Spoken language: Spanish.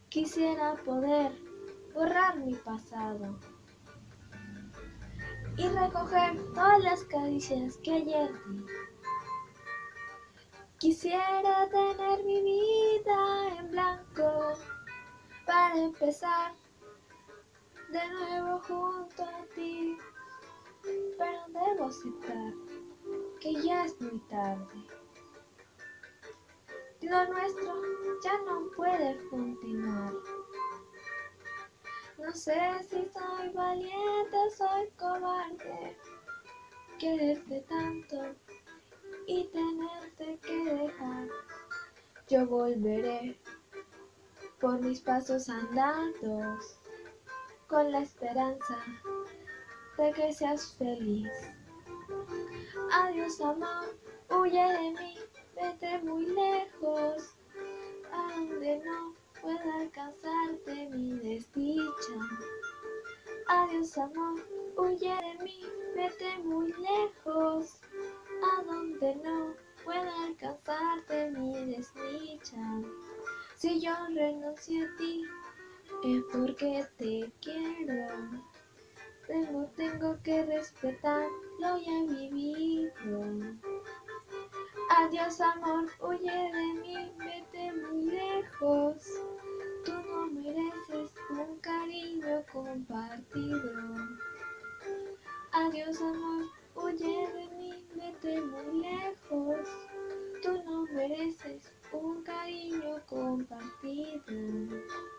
Quisiera poder borrar mi pasado y recoger todas las caricias que ayer di. Quisiera tener mi vida en blanco para empezar de nuevo junto a ti, pero debo aceptar que ya es muy tarde. Lo nuestro ya no puede continuar. No sé si soy valiente o soy cobarde, quererte tanto y tenerte que dejar. Yo volveré por mis pasos andando, con la esperanza de que seas feliz. Adiós amor, huye de mí, vete muy lejos, a donde no pueda alcanzarte mi desdicha. Adiós amor, huye de mí, vete muy lejos, a donde no pueda alcanzarte mi desdicha. Si yo renuncio a ti, es porque te quiero. Tengo que respetar lo ya vivido. Adiós amor, huye de mí, vete muy lejos. Tú no mereces un cariño compartido. Adiós amor, huye de mí, vete muy lejos. Tú no mereces un cariño compartido.